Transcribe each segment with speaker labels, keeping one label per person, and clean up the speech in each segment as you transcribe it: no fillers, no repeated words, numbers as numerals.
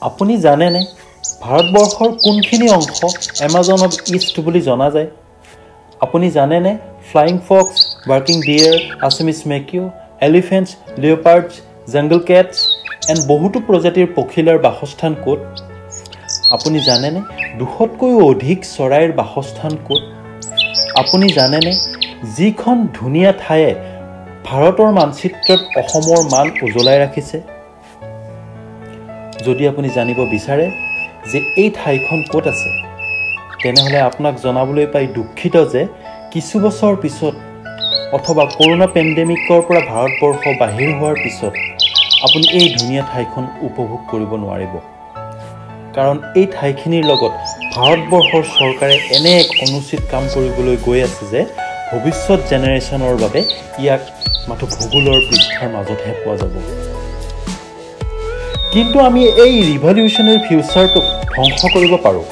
Speaker 1: আপুনি জানেনে ভাৰতবৰ্ষৰ কোনখিনি অংশ এমাজন অফ ইষ্ট বুলি জনা যায়? আপুনি জানেনে flying fox, barking deer, Assamese macaque, elephants, leopards, jungle cats and বহুতো প্ৰজাতিৰ পখিলাৰ বাসস্থান ক'ত? আপুনি জানেনে 200তকৈও অধিক চৰাইৰ বাসস্থান ক'ত? আপুনি জানেনে যিখন ধুনীয়া ঠায়ে ভাৰতৰ মানচিত্ৰত অসমৰ মান উজ্বলাই ৰাখিছে? যদি আপুনি জানিব বিচাৰে যে এই ঠাইখন ক'ত আছে, তেনেহ'লে আপোনাক জনাবলৈ পাই দুখিত যে কিছু বছৰ পিছত অথবা কৰোনা পেণ্ডেমিকৰ পৰা ভাৰতবৰ্ষ বাহিৰ হোৱাৰ পিছত আপুনি এই ধুনীয়া ঠাইখন উপভোগ কৰিব নোৱাৰিব। কাৰণ এই ঠাইখিনিৰ লগত ভাৰতবৰ্ষৰ চৰকাৰে এনে এক অনুচিত কাম কৰিবলৈ গৈ আছে যে ভৱিষ্যত জেনেৰেশ্যনৰ বাবে ইয়াক মাথো ভূগোলৰ পৃষ্ঠাৰ মাজতহে পোৱা যাব। কিন্তু আমি এই ৰিভলিউচনাৰী ফিউচাৰটোক ধ্বংস কৰিব পাৰোঁ।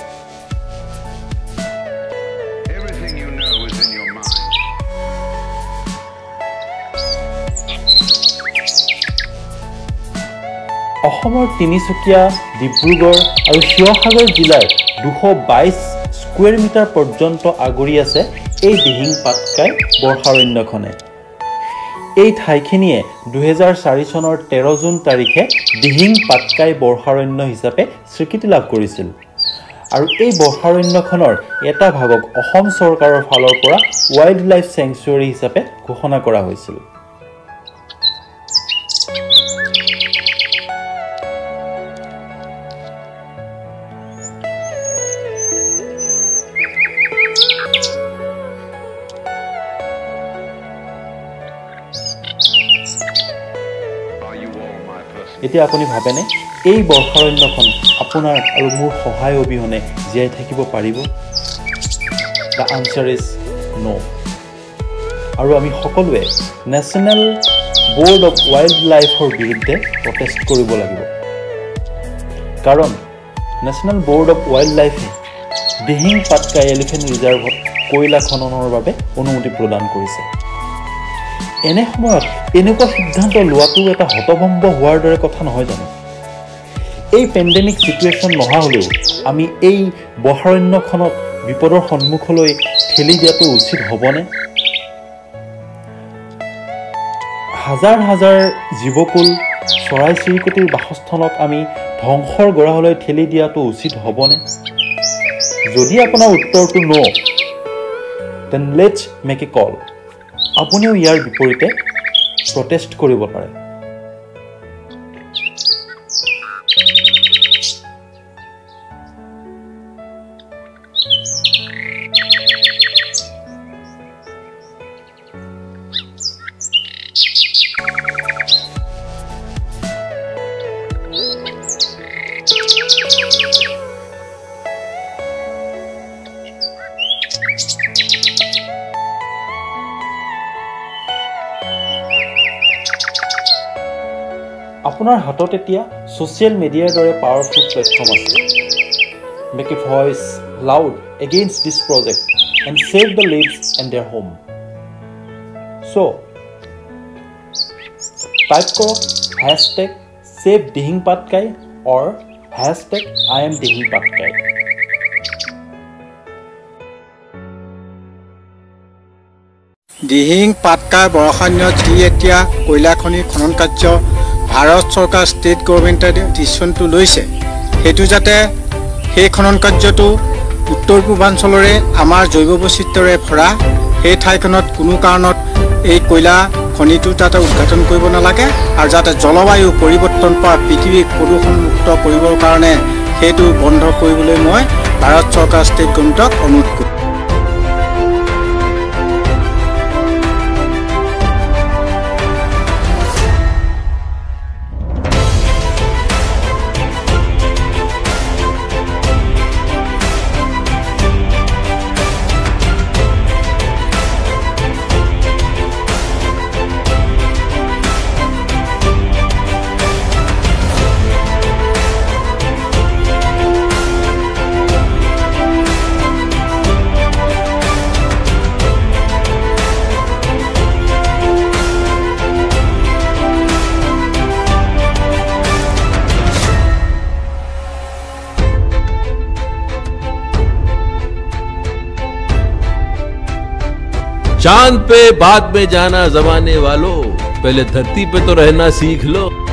Speaker 1: অসমৰ তিনিচুকীয়া, ডিব্ৰুগড় আৰু শিৱসাগৰ জিলাৰ 222 স্কুৱেৰ মিটাৰ পৰ্যন্ত আগুৰি আছে এই দিহিং পাটকাই বৰ্ষাৰণ্যখনে। এই ঠাইখিনিয়ে 2004 চনৰ 13 জুন তাৰিখে দিহিং পাটকাই বৰ্ষাৰণ্য হিচাপে স্বীকৃতি লাভ কৰিছিল। আৰু এই বৰ্ষাৰণ্যখনৰ এটা ভাগক অসম চৰকাৰৰ ফালৰ পৰা ৱাইল্ড লাইফ চেংচুৱেৰী হিচাপে ঘোষণা কৰা হৈছিল। এতিয়া আপুনি ভাবেনে এই বৰ্ষাৰণ্যখন আপোনাৰ আৰু মোৰ সহায় অবিহনে জীয়াই থাকিব পাৰিব? The answer is no'. আৰু আমি সকলোৱে নেশ্যনেল বৰ্ড অফ ৱাইল্ড লাইফৰ বিৰুদ্ধে প্ৰটেষ্ট কৰিব লাগিব। কাৰণ নেশ্যনেল বৰ্ড অফ ৱাইল্ড লাইফে দিহিং পাটকাই এলিফেণ্ট ৰিজাৰ্ভত কয়লা খননৰ বাবে অনুমতি প্ৰদান কৰিছে। এনে সময়ত এনেকুৱা সিদ্ধান্ত লোৱাটো এটা হতভম্ব হোৱাৰ দৰে কথা নহয় জানো? এই পেণ্ডেমিক চিটুৱেশ্যন নহা হ'লেও আমি এই বৰ্ষাৰণ্যখনক বিপদৰ সন্মুখলৈ ঠেলি দিয়াটো উচিত হ'বনে? হাজাৰ হাজাৰ জীৱকুল, চৰাই চিৰিকটিৰ বাসস্থানক আমি ধ্বংসৰ গৰাহলৈ ঠেলি দিয়াটো উচিত হ'বনে? যদি আপোনাৰ উত্তৰটো no', then let's make a call. আপুনিও ইয়াৰ বিপৰীতে প্ৰটেষ্ট কৰিব পাৰে। আপোনাৰ হাতত এতিয়া ছ'চিয়েল মিডিয়াৰ দৰে পাৱাৰফুল প্লেটফৰ্ম আছে। Make a voice loud against this project and save the lives and their home. So' type কৰক #save Dihing Patkai or #I am Dihing Patkai.
Speaker 2: Dihing Patkai বৰ্ষাৰণ্যত যি এতিয়া কয়লা খনিৰ খনন কাৰ্য ভাৰত চৰকাৰ ষ্টেট গভৰ্ণমেণ্টে ডিচিশ্যনটো লৈছে, সেইটো যাতে সেই খনন কাৰ্যটো উত্তৰ পূৰ্বাঞ্চলৰে আমাৰ জৈৱ বৈচিত্ৰ্যৰে ভৰা সেই ঠাইখনত কোনো কাৰণত এই কয়লা খনিটো যাতে উদ্ঘাটন কৰিব নালাগে, আৰু যাতে জলবায়ু পৰিৱৰ্তন পৰা পৃথিৱীক প্ৰদূষণমুক্ত কৰিবৰ কাৰণে সেইটো বন্ধ কৰিবলৈ মই ভাৰত চৰকাৰ ষ্টেট গভৰ্ণমেণ্টক অনুৰোধ কৰিম।
Speaker 3: चांद पे बाद में जाना जमाने वालों, पहले धरती पे तो रहना सीख लो।